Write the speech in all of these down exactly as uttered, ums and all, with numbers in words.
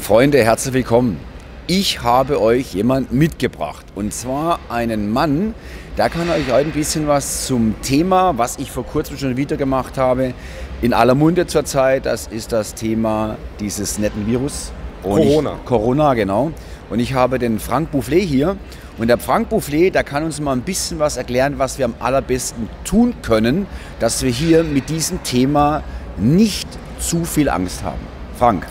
Freunde, herzlich willkommen. Ich habe euch jemanden mitgebracht und zwar einen Mann, der kann euch heute ein bisschen was zum Thema, was ich vor kurzem schon wieder gemacht habe, in aller Munde zurzeit. Das ist das Thema dieses netten Virus. Und Corona. Ich, Corona, genau. Und ich habe den Frank Boufflet hier. Und der Frank Boufflet, der kann uns mal ein bisschen was erklären, was wir am allerbesten tun können, dass wir hier mit diesem Thema nicht zu viel Angst haben. Frank.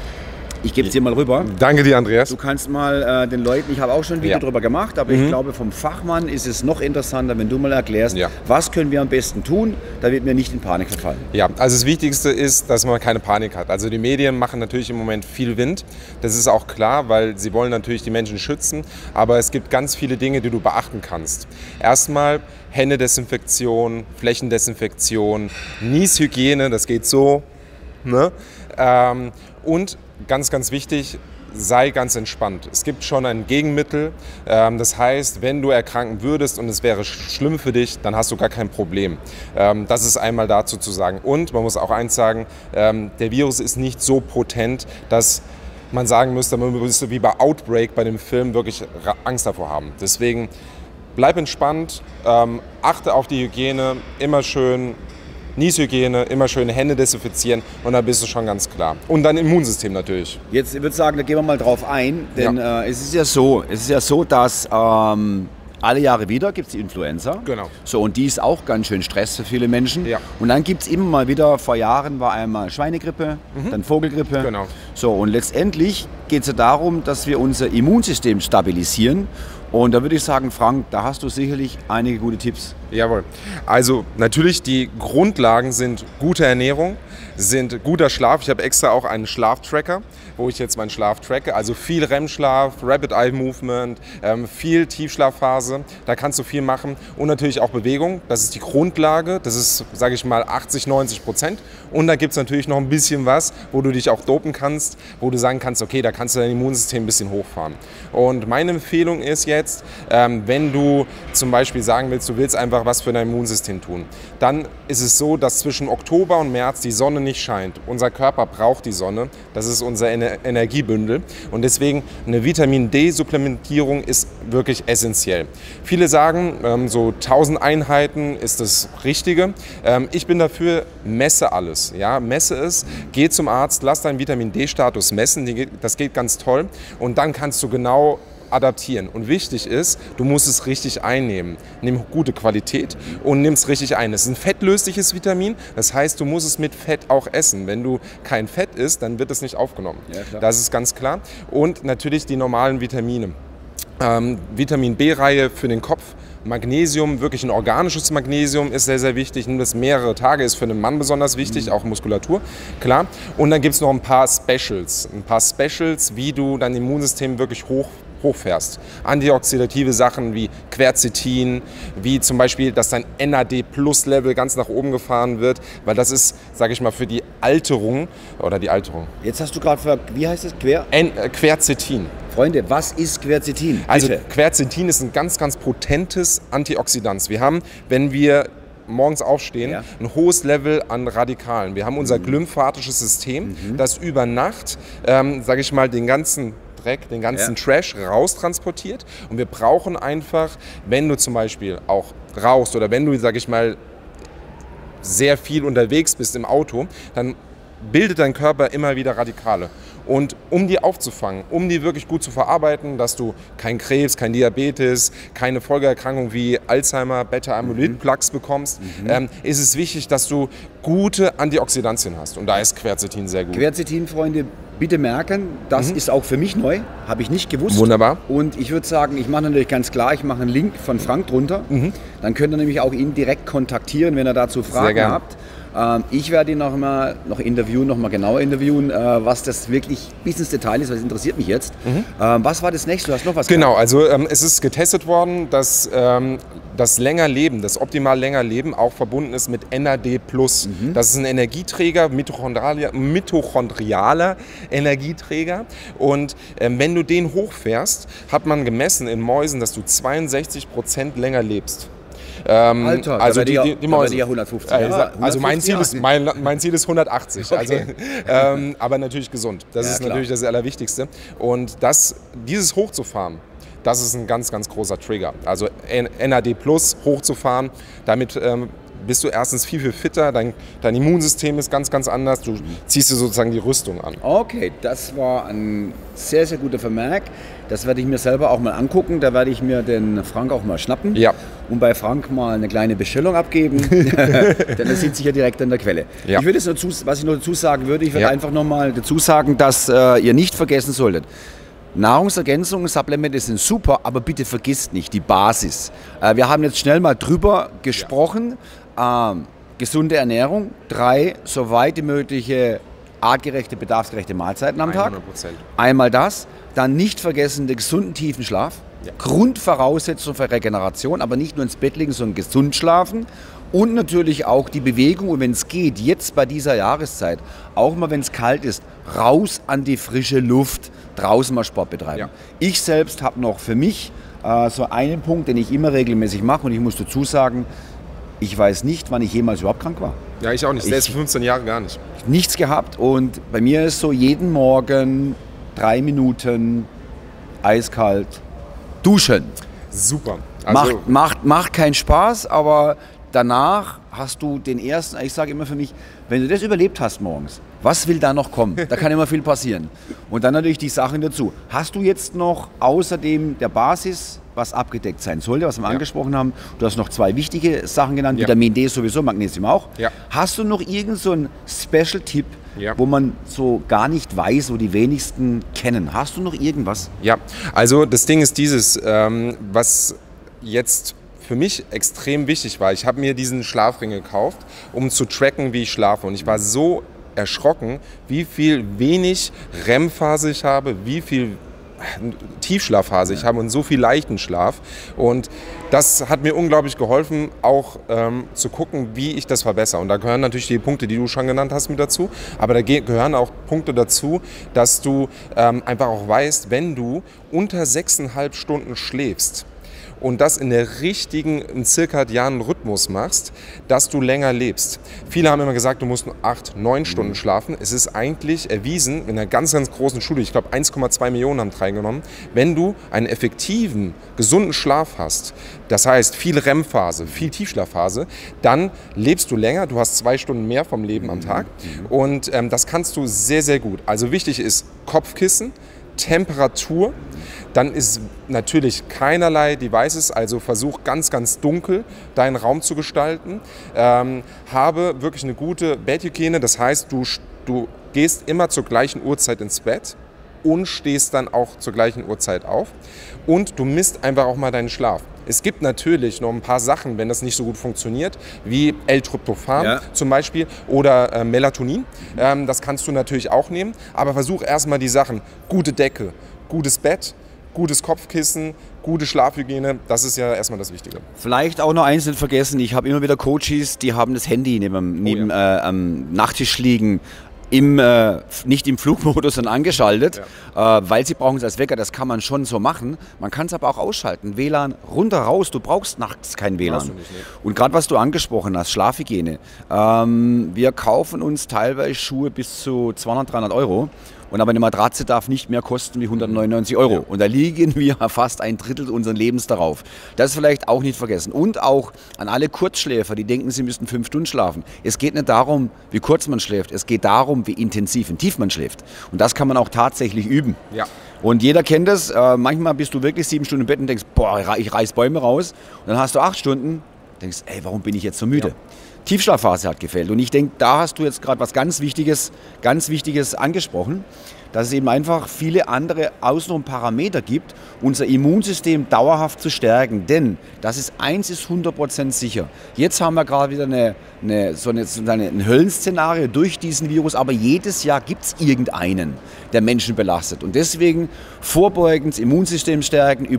Ich gebe es dir mal rüber. Danke dir, Andreas. Du kannst mal äh, den Leuten, ich habe auch schon ein Video Ja. darüber gemacht, aber Mhm. ich glaube, vom Fachmann ist es noch interessanter, wenn du mal erklärst, Ja. was können wir am besten tun, damit wir nicht in Panik verfallen. Ja, also das Wichtigste ist, dass man keine Panik hat. Also die Medien machen natürlich im Moment viel Wind. Das ist auch klar, weil sie wollen natürlich die Menschen schützen. Aber es gibt ganz viele Dinge, die du beachten kannst. Erstmal Händedesinfektion, Flächendesinfektion, Nieshygiene, das geht so. Ne? Ähm, und ganz, ganz wichtig, sei ganz entspannt. Es gibt schon ein Gegenmittel. Ähm, das heißt, wenn du erkranken würdest und es wäre sch- schlimm für dich, dann hast du gar kein Problem. Ähm, das ist einmal dazu zu sagen. Und man muss auch eins sagen, ähm, der Virus ist nicht so potent, dass man sagen müsste, man müsste wie bei Outbreak bei dem Film wirklich Ra- Angst davor haben. Deswegen bleib entspannt, ähm, achte auf die Hygiene, immer schön Nieshygiene, immer schön Hände desinfizieren und dann bist du schon ganz klar. Und dein Immunsystem natürlich. Jetzt würde ich sagen, da gehen wir mal drauf ein, denn Ja. äh, es ist ja so, es ist ja so, dass ähm, alle Jahre wieder gibt es die Influenza. Genau. So, und die ist auch ganz schön Stress für viele Menschen. Ja. Und dann gibt es immer mal wieder, vor Jahren war einmal Schweinegrippe, dann Vogelgrippe. Genau. So, und letztendlich geht es ja darum, dass wir unser Immunsystem stabilisieren. Und da würde ich sagen, Frank, da hast du sicherlich einige gute Tipps. Jawohl. Also natürlich die Grundlagen sind gute Ernährung, sind guter Schlaf. Ich habe extra auch einen Schlaftracker, wo ich jetzt meinen Schlaf tracke. Also viel R E M-Schlaf, Rapid Eye Movement, ähm, viel Tiefschlafphase. Da kannst du viel machen. Und natürlich auch Bewegung. Das ist die Grundlage. Das ist, sage ich mal, achtzig, neunzig Prozent. Und da gibt es natürlich noch ein bisschen was, wo du dich auch dopen kannst, wo du sagen kannst, okay, da kannst du dein Immunsystem ein bisschen hochfahren. Und meine Empfehlung ist jetzt, ähm, wenn du zum Beispiel sagen willst, du willst einfach was für dein Immunsystem tun, dann ist es so, dass zwischen Oktober und März die Sonne nicht scheint. Unser Körper braucht die Sonne. Das ist unser Ener- Energiebündel. Und deswegen eine Vitamin-D-Supplementierung ist wirklich essentiell. Viele sagen, ähm, so tausend Einheiten ist das Richtige. Ähm, ich bin dafür, messe alles. Ja? Messe es, geh zum Arzt, lass deinen Vitamin-D-Status messen. Die geht- Das geht ganz toll. Und dann kannst du genau adaptieren. Und wichtig ist, du musst es richtig einnehmen. Nimm gute Qualität und nimm es richtig ein. Es ist ein fettlösliches Vitamin, das heißt, du musst es mit Fett auch essen. Wenn du kein Fett isst, dann wird es nicht aufgenommen. Ja, klar. Das ist ganz klar. Und natürlich die normalen Vitamine. Ähm, Vitamin B-Reihe für den Kopf. Magnesium, wirklich ein organisches Magnesium ist sehr, sehr wichtig. Nimm das mehrere Tage, ist für einen Mann besonders wichtig, auch Muskulatur, klar. Und dann gibt es noch ein paar Specials. Ein paar Specials, wie du dein Immunsystem wirklich hoch hochfährst. Antioxidative Sachen wie Quercetin, wie zum Beispiel, dass dein N A D-Plus-Level ganz nach oben gefahren wird, weil das ist, sage ich mal, für die Alterung oder die Alterung. Jetzt hast du gerade, ver- wie heißt es, Quer? N äh, Quercetin. Freunde, was ist Quercetin? Also Bitte. Quercetin ist ein ganz, ganz potentes Antioxidant. Wir haben, wenn wir morgens aufstehen, Ja. ein hohes Level an Radikalen. Wir haben unser glymphatisches System, das über Nacht, ähm, sage ich mal, den ganzen Dreck, den ganzen Ja. Trash raustransportiert. Und wir brauchen einfach, wenn du zum Beispiel auch rauchst oder wenn du, sage ich mal, sehr viel unterwegs bist im Auto, dann bildet dein Körper immer wieder Radikale. Und um die aufzufangen, um die wirklich gut zu verarbeiten, dass du keinen Krebs, kein Diabetes, keine Folgeerkrankung wie Alzheimer, Beta-Amyloid-Plaques bekommst, ähm, ist es wichtig, dass du gute Antioxidantien hast. Und da ist Quercetin sehr gut. Quercetin, Freunde, bitte merken, das ist auch für mich neu, habe ich nicht gewusst. Wunderbar. Und ich würde sagen, ich mache natürlich ganz klar, ich mache einen Link von Frank drunter. Dann könnt ihr nämlich auch ihn direkt kontaktieren, wenn ihr dazu Fragen gerne. habt. Ähm, ich werde ihn noch mal noch interviewen, noch mal genauer interviewen, äh, was das wirklich bis ins Detail ist, weil das interessiert mich jetzt. Ähm, was war das nächste? Du hast noch was Genau, also ähm, es ist getestet worden, dass ähm, das länger Leben, das optimal länger Leben auch verbunden ist mit N A D plus. Das ist ein Energieträger, mitochondrialer, mitochondrialer Energieträger. Und ähm, wenn du den hochfährst, hat man gemessen in Mäusen, dass du zweiundsechzig Prozent länger lebst. Ähm, Alter, also da die, ja, die, die da Mäuse. ja hundertfünfzig. Äh, Ja, also mein Ziel, hundertfünfzig ist, mein, mein Ziel ist hundertachtzig, Okay. also, ähm, aber natürlich gesund. Das Ja, ist klar. natürlich das Allerwichtigste. Und das, dieses hochzufahren, das ist ein ganz, ganz großer Trigger. Also N A D plus hochzufahren, damit ähm, bist du erstens viel, viel fitter, dein, dein Immunsystem ist ganz, ganz anders, du ziehst dir sozusagen die Rüstung an. Okay, das war ein sehr, sehr guter Vermerk. Das werde ich mir selber auch mal angucken. Da werde ich mir den Frank auch mal schnappen Ja. und bei Frank mal eine kleine Bestellung abgeben. Denn er sieht sich ja direkt an der Quelle. Ja. Ich würde jetzt noch zu, was ich noch dazu sagen würde, ich würde Ja. einfach noch mal dazu sagen, dass äh, ihr nicht vergessen solltet, Nahrungsergänzungen, Supplemente sind super, aber bitte vergisst nicht die Basis. Äh, wir haben jetzt schnell mal drüber gesprochen. Ähm, gesunde Ernährung, drei, soweit die mögliche artgerechte, bedarfsgerechte Mahlzeiten am Tag. hundert Prozent. Einmal das, dann nicht vergessen den gesunden tiefen Schlaf. Ja. Grundvoraussetzung für Regeneration, aber nicht nur ins Bett liegen, sondern gesund schlafen. Und natürlich auch die Bewegung und wenn es geht, jetzt bei dieser Jahreszeit, auch mal wenn es kalt ist, raus an die frische Luft, draußen mal Sport betreiben. Ja. Ich selbst habe noch für mich äh, so einen Punkt, den ich immer regelmäßig mache und ich muss dazu sagen, ich weiß nicht, wann ich jemals überhaupt krank war. Ja, ich auch nicht. Ich- Selbst fünfzehn Jahre gar nicht. Nichts gehabt und bei mir ist so jeden Morgen drei Minuten eiskalt duschen. Super. Also, Macht, macht, macht keinen Spaß, aber danach hast du den ersten, ich sage immer für mich, wenn du das überlebt hast morgens, was will da noch kommen? Da kann immer viel passieren. Und dann natürlich die Sachen dazu. Hast du jetzt noch außerdem der Basis, was abgedeckt sein sollte, was wir Ja. angesprochen haben, du hast noch zwei wichtige Sachen genannt, Ja. Vitamin D sowieso, Magnesium auch. Ja. Hast du noch irgendeinen so einen Special-Tipp, Ja. wo man so gar nicht weiß, wo die wenigsten kennen? Hast du noch irgendwas? Ja, also das Ding ist dieses, ähm, was jetzt für mich extrem wichtig war. Ich habe mir diesen Schlafring gekauft, um zu tracken, wie ich schlafe. Und ich war so erschrocken, wie viel wenig R E M-Phase ich habe, wie viel Tiefschlafphase ich habe und so viel leichten Schlaf. Und das hat mir unglaublich geholfen, auch ähm, zu gucken, wie ich das verbessere. Und da gehören natürlich die Punkte, die du schon genannt hast, mit dazu. Aber da ge- gehören auch Punkte dazu, dass du ähm, einfach auch weißt, wenn du unter sechseinhalb Stunden schläfst, und das in der richtigen, im zirkadianen Rhythmus machst, dass du länger lebst. Viele haben immer gesagt, du musst nur acht, neun Stunden schlafen. Es ist eigentlich erwiesen, in einer ganz, ganz großen Studie, ich glaube eins Komma zwei Millionen haben teilgenommen, wenn du einen effektiven, gesunden Schlaf hast, das heißt viel R E M-Phase, viel Tiefschlafphase, dann lebst du länger, du hast zwei Stunden mehr vom Leben am Tag und ähm, das kannst du sehr, sehr gut. Also wichtig ist Kopfkissen, Temperatur, dann ist natürlich keinerlei Devices, also versuch ganz, ganz dunkel deinen Raum zu gestalten. Ähm, habe wirklich eine gute Betthygiene, das heißt, du, du gehst immer zur gleichen Uhrzeit ins Bett und stehst dann auch zur gleichen Uhrzeit auf und du misst einfach auch mal deinen Schlaf. Es gibt natürlich noch ein paar Sachen, wenn das nicht so gut funktioniert, wie L-Tryptophan Ja. zum Beispiel oder äh, Melatonin. Ähm, das kannst du natürlich auch nehmen, aber versuch erstmal die Sachen, gute Decke, gutes Bett, gutes Kopfkissen, gute Schlafhygiene, das ist ja erstmal das Wichtige. Vielleicht auch noch eins nicht vergessen, ich habe immer wieder Coaches, die haben das Handy neben, neben, äh, am Nachttisch liegen, im, äh, nicht im Flugmodus, sondern angeschaltet, äh, weil sie brauchen es als Wecker, das kann man schon so machen. Man kann es aber auch ausschalten, W L A N runter, raus, du brauchst nachts kein W L A N. Brauchst du nicht, nee. Und gerade was du angesprochen hast, Schlafhygiene, ähm, wir kaufen uns teilweise Schuhe bis zu zweihundert, dreihundert Euro. Und aber eine Matratze darf nicht mehr kosten wie hundertneunundneunzig Euro. Ja. Und da liegen wir fast ein Drittel unseres Lebens darauf. Das vielleicht auch nicht vergessen. Und auch an alle Kurzschläfer, die denken, sie müssten fünf Stunden schlafen. Es geht nicht darum, wie kurz man schläft. Es geht darum, wie intensiv und tief man schläft. Und das kann man auch tatsächlich üben. Ja. Und jeder kennt das. Äh, manchmal bist du wirklich sieben Stunden im Bett und denkst, boah, ich reiß Bäume raus. Und dann hast du acht Stunden, denkst, ey, warum bin ich jetzt so müde? Ja. Tiefschlafphase hat gefehlt. Und ich denke, da hast du jetzt gerade was ganz Wichtiges, ganz Wichtiges angesprochen, dass es eben einfach viele andere außenrum Parameter gibt, unser Immunsystem dauerhaft zu stärken. Denn das ist eins ist hundert Prozent sicher. Jetzt haben wir gerade wieder eine, eine, so, eine, so eine, ein Höllenszenario durch diesen Virus, aber jedes Jahr gibt es irgendeinen, der Menschen belastet. Und deswegen vorbeugend das Immunsystem stärken über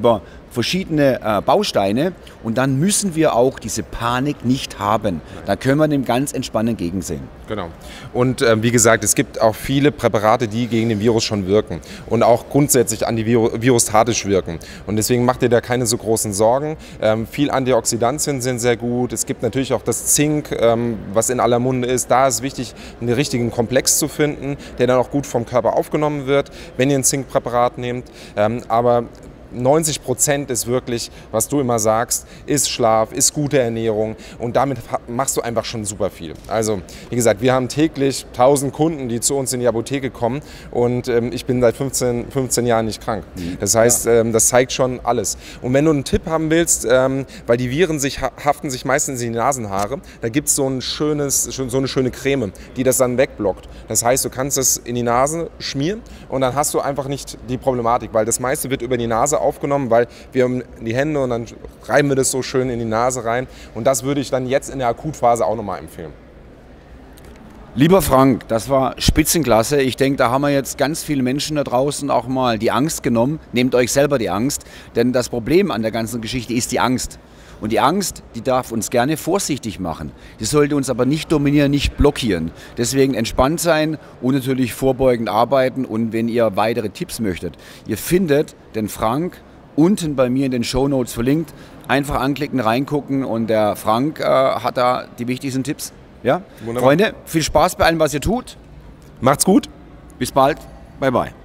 verschiedene äh, Bausteine und dann müssen wir auch diese Panik nicht haben. Da können wir dem ganz entspannt entgegensehen. Genau. Und äh, wie gesagt, es gibt auch viele Präparate, die gegen den Virus schon wirken und auch grundsätzlich antivirostatisch wirken. Und deswegen macht ihr da keine so großen Sorgen. Ähm, viel Antioxidantien sind sehr gut. Es gibt natürlich auch das Zink, ähm, was in aller Munde ist. Da ist wichtig, einen richtigen Komplex zu finden, der dann auch gut vom Körper aufgenommen wird, wenn ihr ein Zinkpräparat nehmt. Ähm, aber neunzig Prozent ist wirklich, was du immer sagst, ist Schlaf, ist gute Ernährung und damit machst du einfach schon super viel. Also wie gesagt, wir haben täglich tausend Kunden, die zu uns in die Apotheke kommen und ähm, ich bin seit fünfzehn, fünfzehn Jahren nicht krank. Das heißt, ähm, das zeigt schon alles. Und wenn du einen Tipp haben willst, ähm, weil die Viren sich, haften sich meistens in die Nasenhaare, da gibt es so, ein schönes, so eine schöne Creme, die das dann wegblockt. Das heißt, du kannst es in die Nase schmieren und dann hast du einfach nicht die Problematik, weil das meiste wird über die Nase aufgenommen, weil wir haben die Hände und dann reiben wir das so schön in die Nase rein und das würde ich dann jetzt in der Akutphase auch nochmal empfehlen. Lieber Frank, das war Spitzenklasse. Ich denke, da haben wir jetzt ganz viele Menschen da draußen auch mal die Angst genommen. Nehmt euch selber die Angst, denn das Problem an der ganzen Geschichte ist die Angst. Und die Angst, die darf uns gerne vorsichtig machen. Die sollte uns aber nicht dominieren, nicht blockieren. Deswegen entspannt sein und natürlich vorbeugend arbeiten. Und wenn ihr weitere Tipps möchtet, ihr findet den Frank unten bei mir in den Shownotes verlinkt. Einfach anklicken, reingucken und der Frank äh, hat da die wichtigsten Tipps. Ja? Freunde, viel Spaß bei allem, was ihr tut. Macht's gut. Bis bald. Bye bye.